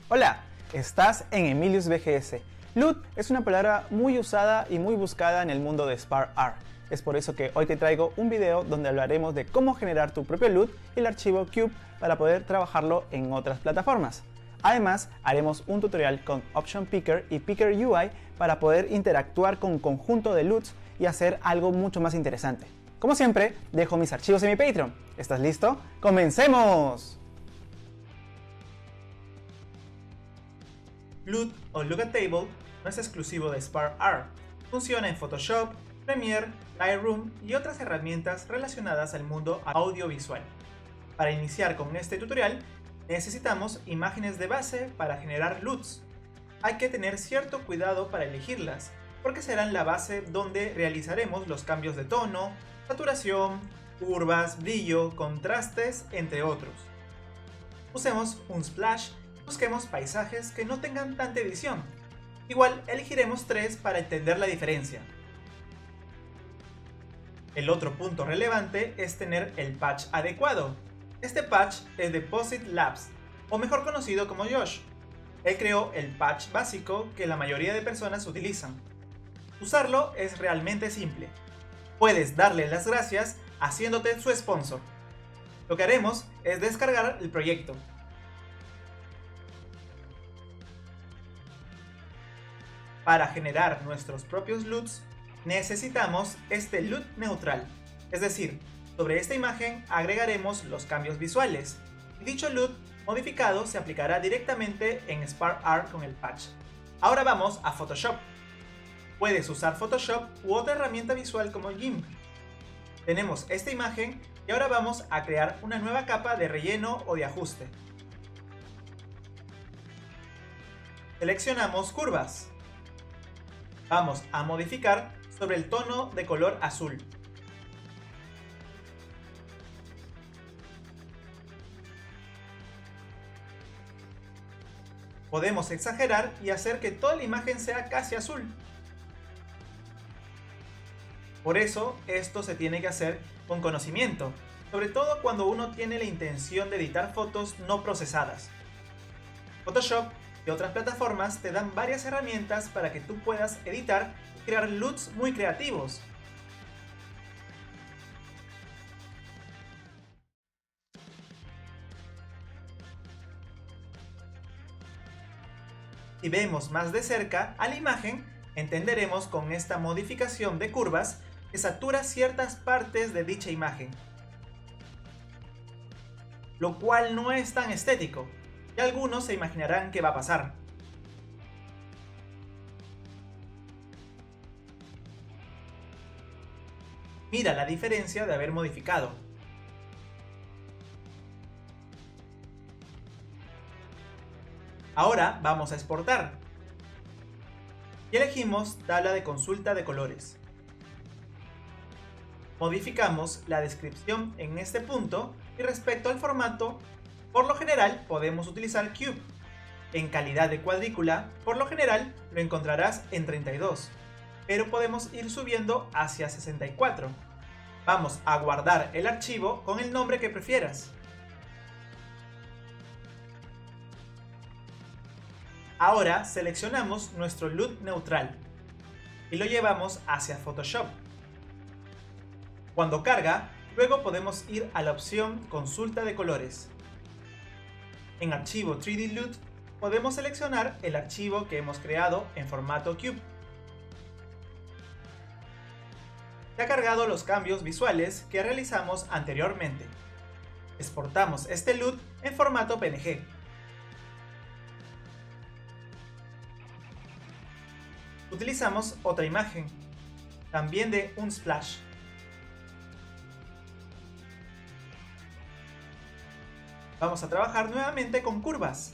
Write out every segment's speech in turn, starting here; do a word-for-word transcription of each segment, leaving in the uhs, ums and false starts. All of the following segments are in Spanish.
Hola, estás en Emilius B G S. L U T es una palabra muy usada y muy buscada en el mundo de SparkArt. Es por eso que hoy te traigo un video donde hablaremos de cómo generar tu propio L U T y el archivo Cube para poder trabajarlo en otras plataformas. Además, haremos un tutorial con Option Picker y Picker U I para poder interactuar con un conjunto de L U Ts y hacer algo mucho más interesante. Como siempre, dejo mis archivos en mi Patreon. ¿Estás listo? ¡Comencemos! L U T o Lookup Table no es exclusivo de SparkArt. Funciona en Photoshop, Premiere, Lightroom y otras herramientas relacionadas al mundo audiovisual. Para iniciar con este tutorial, necesitamos imágenes de base para generar L U Ts. Hay que tener cierto cuidado para elegirlas, porque serán la base donde realizaremos los cambios de tono, saturación, curvas, brillo, contrastes, entre otros. Usemos un splash. Busquemos paisajes que no tengan tanta edición. Igual elegiremos tres para entender la diferencia. El otro punto relevante es tener el patch adecuado. Este patch es de Posit Labs, o mejor conocido como Josh. Él creó el patch básico que la mayoría de personas utilizan. Usarlo es realmente simple. Puedes darle las gracias haciéndote su sponsor. Lo que haremos es descargar el proyecto. Para generar nuestros propios L U Ts, necesitamos este L U T neutral, es decir, sobre esta imagen agregaremos los cambios visuales, y dicho L U T modificado se aplicará directamente en SparkArt con el patch. Ahora vamos a Photoshop. Puedes usar Photoshop u otra herramienta visual como GIMP. Tenemos esta imagen y ahora vamos a crear una nueva capa de relleno o de ajuste. Seleccionamos curvas. Vamos a modificar sobre el tono de color azul. Podemos exagerar y hacer que toda la imagen sea casi azul. Por eso, esto se tiene que hacer con conocimiento, sobre todo cuando uno tiene la intención de editar fotos no procesadas. Photoshop y otras plataformas te dan varias herramientas para que tú puedas editar y crear L U Ts muy creativos. Si vemos más de cerca a la imagen, entenderemos con esta modificación de curvas que satura ciertas partes de dicha imagen, lo cual no es tan estético. Y algunos se imaginarán qué va a pasar. Mira la diferencia de haber modificado. Ahora vamos a exportar. Y elegimos tabla de consulta de colores. Modificamos la descripción en este punto y respecto al formato, por lo general podemos utilizar Cube. En calidad de cuadrícula, por lo general lo encontrarás en treinta y dos, pero podemos ir subiendo hacia sesenta y cuatro. Vamos a guardar el archivo con el nombre que prefieras. Ahora seleccionamos nuestro L U T neutral y lo llevamos hacia Photoshop. Cuando carga, luego podemos ir a la opción Consulta de colores. En Archivo tres D L U T podemos seleccionar el archivo que hemos creado en formato Cube. Se ha cargado los cambios visuales que realizamos anteriormente. Exportamos este L U T en formato P N G. Utilizamos otra imagen, también de un splash. Vamos a trabajar nuevamente con curvas.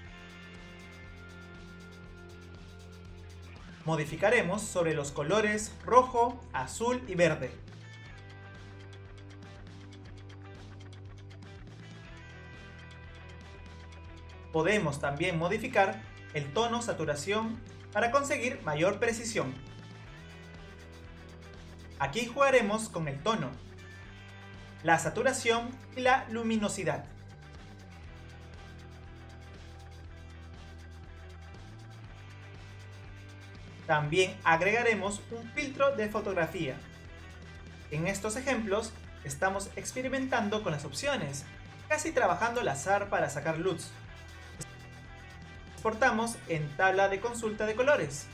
Modificaremos sobre los colores rojo, azul y verde. Podemos también modificar el tono saturación para conseguir mayor precisión. Aquí jugaremos con el tono, la saturación y la luminosidad. También agregaremos un filtro de fotografía. En estos ejemplos estamos experimentando con las opciones, casi trabajando al azar para sacar L U Ts. Exportamos en tabla de consulta de colores.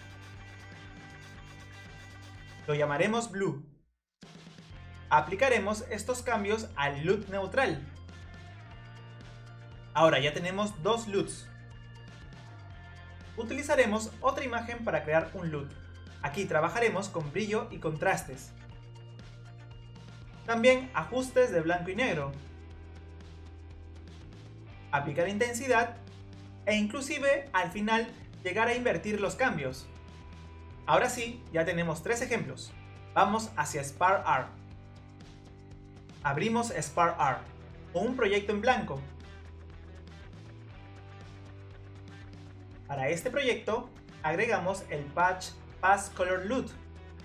Lo llamaremos Blue. Aplicaremos estos cambios al L U T neutral. Ahora ya tenemos dos L U Ts. Utilizaremos otra imagen para crear un L U T. Aquí trabajaremos con brillo y contrastes. También ajustes de blanco y negro. Aplicar intensidad e inclusive al final llegar a invertir los cambios. Ahora sí, ya tenemos tres ejemplos. Vamos hacia SparkR. Abrimos SparkR o un proyecto en blanco. Para este proyecto agregamos el patch Pass Color L U T.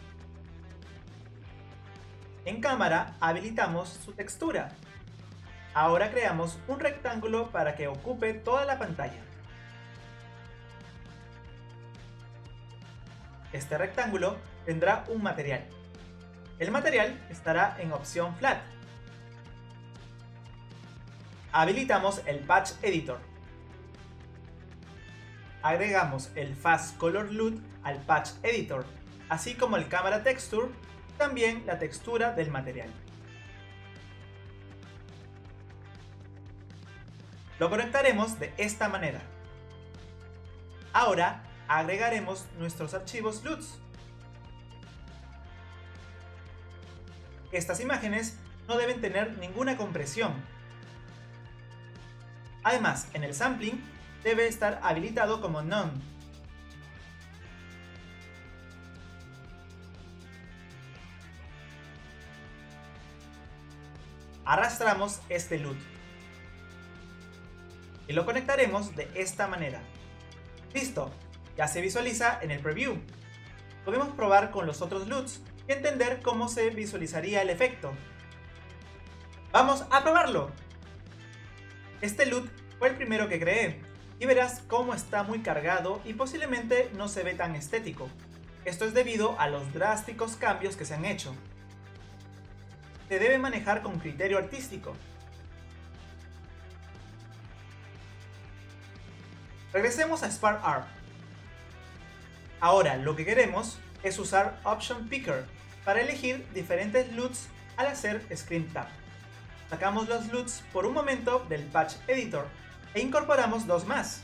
En cámara habilitamos su textura. Ahora creamos un rectángulo para que ocupe toda la pantalla. Este rectángulo tendrá un material. El material estará en opción Flat. Habilitamos el Patch Editor. Agregamos el Fast Color L U T al Patch Editor, así como el Camera Texture, también la textura del material. Lo conectaremos de esta manera. Ahora agregaremos nuestros archivos L U Ts. Estas imágenes no deben tener ninguna compresión. Además, en el sampling debe estar habilitado como None. Arrastramos este L U T y lo conectaremos de esta manera. ¡Listo! Ya se visualiza en el preview. Podemos probar con los otros L U Ts y entender cómo se visualizaría el efecto. ¡Vamos a probarlo! Este L U T fue el primero que creé y verás cómo está muy cargado y posiblemente no se ve tan estético. Esto es debido a los drásticos cambios que se han hecho. Se debe manejar con criterio artístico. Regresemos a SparkR. Ahora lo que queremos es usar Option Picker para elegir diferentes L U Ts al hacer Screen Tap. Sacamos los L U Ts por un momento del Patch Editor e incorporamos dos más.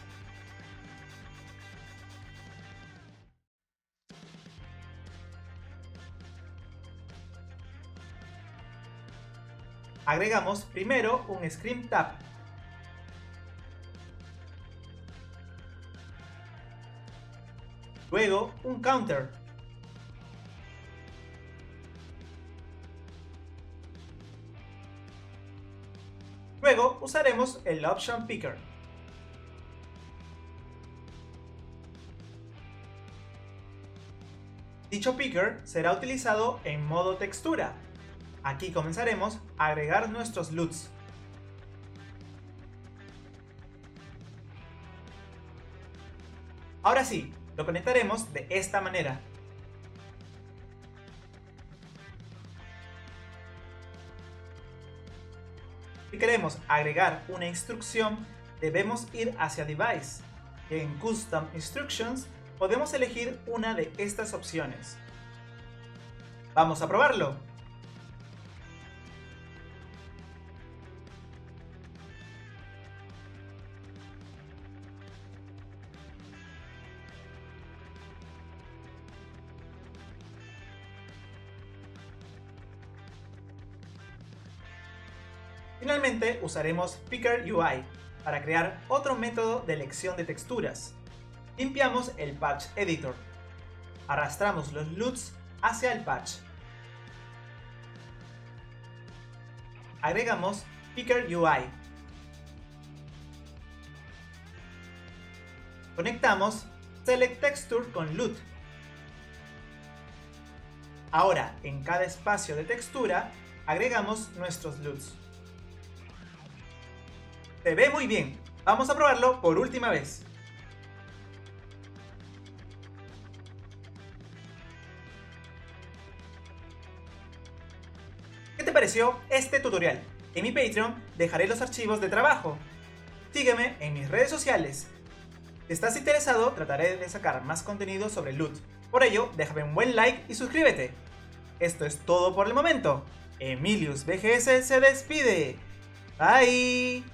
Agregamos primero un Screen Tap. Luego un Counter. Luego usaremos el Option Picker. Dicho picker será utilizado en modo textura. Aquí comenzaremos a agregar nuestros L U Ts. Ahora sí, lo conectaremos de esta manera. Si queremos agregar una instrucción, debemos ir hacia Device. En Custom Instructions podemos elegir una de estas opciones. ¡Vamos a probarlo! Finalmente usaremos Picker U I para crear otro método de elección de texturas. Limpiamos el Patch Editor. Arrastramos los L U Ts hacia el patch. Agregamos Picker U I. Conectamos Select Texture con L U T. Ahora, en cada espacio de textura, agregamos nuestros L U Ts. Se ve muy bien. Vamos a probarlo por última vez. pareció este tutorial. En mi Patreon dejaré los archivos de trabajo. Sígueme en mis redes sociales. Si estás interesado, trataré de sacar más contenido sobre loot. Por ello, déjame un buen like y suscríbete. Esto es todo por el momento. Emilius B G S se despide. Bye.